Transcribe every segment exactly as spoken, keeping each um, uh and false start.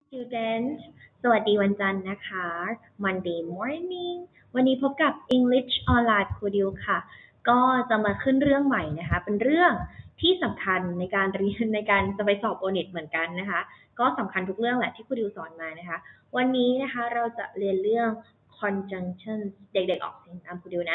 student สวัสดีวันจันทร์นะคะ Monday morning วันนี้พบกับ English Online ครูดิวค่ะ ก็จะมาขึ้นเรื่องใหม่นะคะ เป็นเรื่องที่สำคัญในการเรียนในการจะไปสอบโอเน็ตเหมือนกันนะคะ ก็สำคัญทุกเรื่องแหละที่ครูดิวสอนมานะคะ วันนี้นะคะเราจะเรียนเรื่อง conjunctions เด็กๆออกเสียงตามครูดิวนะ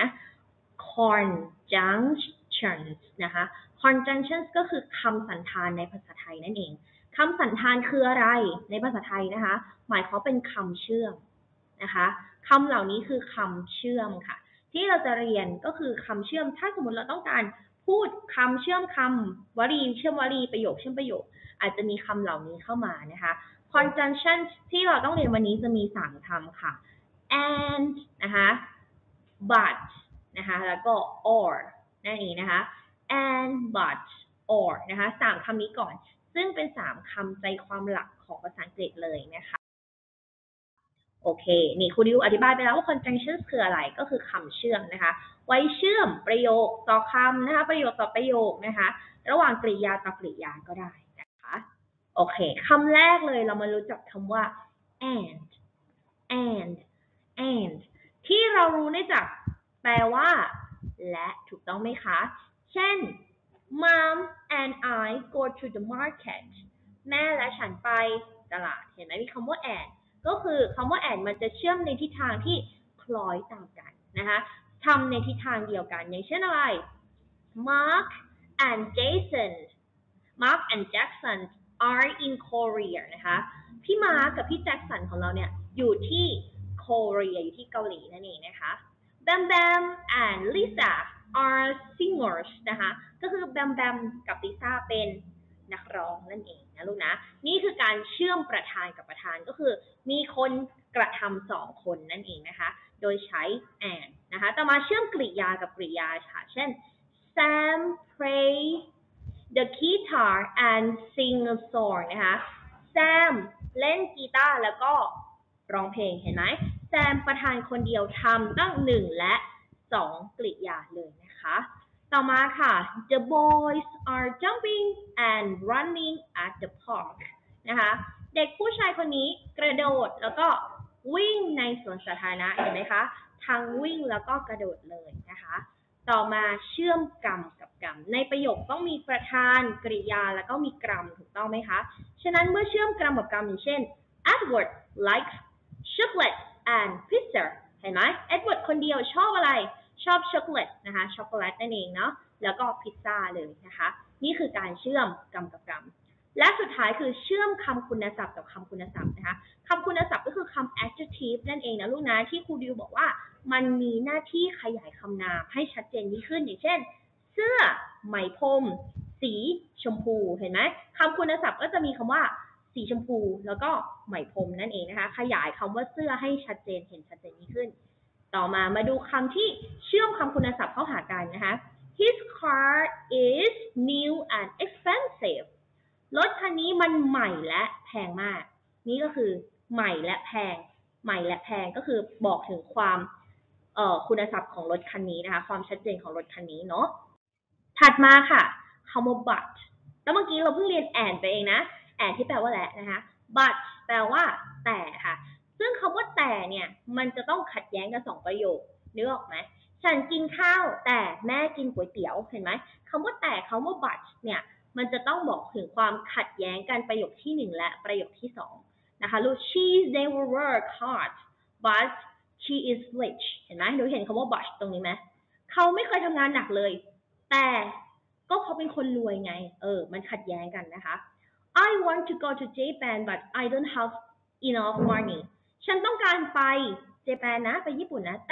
conjunctions นะคะ conjunctions ก็คือคำสันธานในภาษาไทยนั่นเองคำสันธานคืออะไรในภาษาไทยนะคะหมายความเป็นคำเชื่อมนะคะคำเหล่านี้คือคำเชื่อมค่ะที่เราจะเรียนก็คือคำเชื่อมถ้าสมมติเราต้องการพูดคำเชื่อมคำวลีเชื่อมวลีประโยคเชื่อมประโยคอาจจะมีคำเหล่านี้เข้ามานะคะ conjunction ที่เราต้องเรียนวันนี้จะมีสามคำค่ะ and นะคะ but นะคะแล้วก็ or นั่นเองนะคะ and but or นะคะสามคำนี้ก่อนซึ่งเป็นสามคำใจความหลักของภาษาอังกฤษเลยนะคะโอเคนี่ครูดิวอธิบายไปแล้วว่า conjunction คืออะไรก็คือคำเชื่อมนะคะไว้เชื่อมประโยคต่อคำนะคะประโยคต่อประโยคนะคะระหว่างกริยาต่อกริยาก็ได้นะคะโอเคคำแรกเลยเรามารู้จักคำว่า and and and ที่เรารู้ได้จากแปลว่าและถูกต้องไหมคะเช่น Mom and I go to the market แม่และฉันไปตลาดเห็นไหมมีคำว่า and ก็คือคำว่า and มันจะเชื่อมในทิศทางที่คล้อยตามกันนะคะทำในทิศทางเดียวกันอย่างเช่นอะไร Mark and Jason Mark and Jackson are in Korea นะคะพี่มาร์คกับพี่แจ็คสันของเราเนี่ยอยู่ที่โคเรียอยู่ที่เกาหลีนั่นเองนะคะ Bam Bam and Lisa are singers นะคะก็คือ Bam Bam กับ Lisa เป็นนักร้องนั่นเองนะลูกนะนี่คือการเชื่อมประธานกับประธานก็คือมีคนกระทำสองคนนั่นเองนะคะโดยใช้ and นะคะต่อมาเชื่อมกริยากับกริยาค่ะเช่น Sam play the guitar and sing a song นะคะ Sam เล่นกีตาร์แล้วก็ร้องเพลงเห็นไหมแซมประธานคนเดียวทำตั้งหนึ่งและสองกริยาเลยนะคะต่อมาค่ะ The boys are jumping and running at the park นะคะเด็กผู้ชายคนนี้กระโดดแล้วก็วิ่งในสวนสาธารณะเห็นไหมคะทั้งวิ่งแล้วก็กระโดดเลยนะคะต่อมาเชื่อมกรรมกับกรรมในประโยคต้องมีประธานกริยาแล้วก็มีกรรมถูกต้องไหมคะฉะนั้นเมื่อเชื่อมกรรมกับกรรมอย่างเช่น Edward likes chocolate and pizza เห็นไหม Edward คนเดียวชอบอะไรชอบช็อกโกแลตนะคะช็อกโกแลตนั่นเองเนาะแล้วก็พิซซ่าเลยนะคะนี่คือการเชื่อมกรรมกับกรรมและสุดท้ายคือเชื่อมคำคุณศัพท์กับคำคุณศัพท์นะคะคำคุณศัพท์ก็คือคำ adjective นั่นเองนะลูกนะที่ครูดิวบอกว่ามันมีหน้าที่ขยายคำนามให้ชัดเจนยิ่งขึ้นอย่างเช่นเสื้อไหมพรมสีชมพูเห็นไหมคำคุณศัพท์ก็จะมีคำว่าสีชมพูแล้วก็ไหมพรมนั่นเองนะคะขยายคำว่าเสื้อให้ชัดเจนเห็นชัดเจนยิ่งขึ้นต่อมามาดูคำที่เชื่อมคำคุณศัพท์เข้าหากันนะคะ His car is new and expensive รถคันนี้มันใหม่และแพงมากนี่ก็คือใหม่และแพงใหม่และแพงก็คือบอกถึงความเอ่อคุณศัพท์ของรถคันนี้นะคะความชัดเจนของรถคันนี้เนาะถัดมาค่ะคำว่า but แล้วเมื่อกี้เราเพิ่งเรียน and ไปเองนะ and ที่แปลว่าและนะคะ but แปลว่าแต่ค่ะซึ่งคำว่าแต่เนี่ยมันจะต้องขัดแย้งกันสองประโยคนึกออกไหมฉันกินข้าวแต่แม่กินก๋วยเตี๋ยวเห็นไหมคำว่าแต่คำว่า but เนี่ยมันจะต้องบอกถึงความขัดแย้งกันประโยคที่หนึ่งและประโยคที่สองนะคะลูก she never work hard but she is rich เห็นไหมหนูเห็นคำว่า but ตรงนี้ไหมเขาไม่เคยทำงานหนักเลยแต่ก็เขาเป็นคนรวยไงเออมันขัดแย้งกันนะคะ I want to go to Japan but I don't have enough money ฉันต้องการไปเจแปนนะไปญี่ปุ่นนะแต่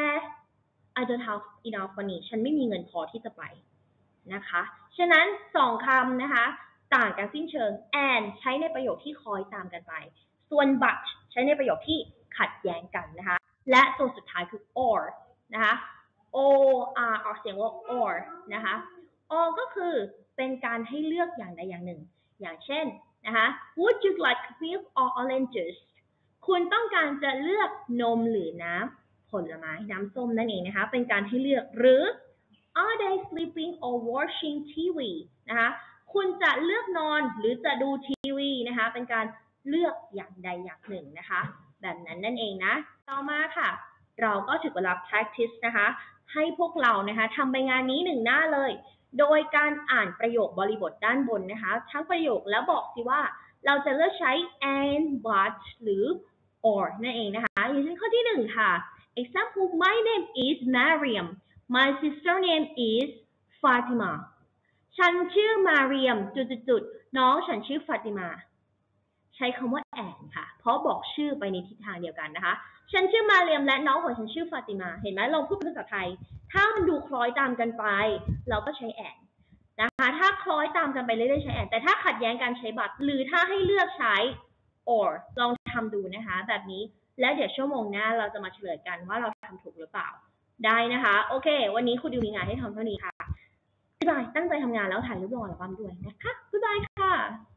I don't have enough money ฉันไม่มีเงินพอที่จะไปนะคะฉะนั้นสองคำนะคะต่างกันสิ้นเชิง and ใช้ในประโยคที่คอยตามกันไปส่วน but ใช้ในประโยคที่ขัดแย้งกันนะคะและตัวสุดท้ายคือ or นะคะ o r ออกเสียงว่า or นะคะ or ก็คือเป็นการให้เลือกอย่างใดอย่างหนึ่งอย่างเช่นนะคะ Would you like milk or oranges คุณต้องการจะเลือกนมหรือน้ำผลไม้น้ำส้มนั่นเองนะคะเป็นการให้เลือกหรือ Are they sleeping or watching ที วี นะคะคุณจะเลือกนอนหรือจะดูทีวีนะคะเป็นการเลือกอย่างใดอย่างหนึ่งนะคะแบบนั้นนั่นเองนะต่อมาค่ะเราก็ถึงเวลา practice นะคะให้พวกเรานะคะทำไปงานนี้หนึ่งหน้าเลยโดยการอ่านประโยคบริบทด้านบนนะคะทั้งประโยคแล้วบอกสิว่าเราจะเลือกใช้ and but หรือ or นั่นเองนะคะอย่างเช่นข้อที่หนึ่งค่ะ example my name is Mariam my sister name is Fatima ฉันชื่อมาเรียมจุดๆๆน้องฉันชื่อฟาติมาใช้คำว่า and ค่ะเพราะบอกชื่อไปในทิศทางเดียวกันนะคะฉันชื่อมาเรียมและน้องของฉันชื่อฟาติมาเห็นไหมลองพูดภาษาไทยถ้ามันดูคล้อยตามกันไปเราก็ใช้ and นะคะถ้าคล้อยตามกันไปเรื่อยๆใช้ and แต่ถ้าขัดแย้งกันใช้ but หรือถ้าให้เลือกใช้ or ลองทำดูนะคะแบบนี้แล้วเดี๋ยวชั่วโมงหน้าเราจะมาเฉลยกันว่าเราทำถูกหรือเปล่าได้นะคะโอเควันนี้ครูดิวมีงานให้ทำเท่านี้ค่ะบ๊ายบายตั้งใจทำงานแล้วถ่ายรูปลงอัลบั้มด้วยนะคะบ๊ายบายค่ะ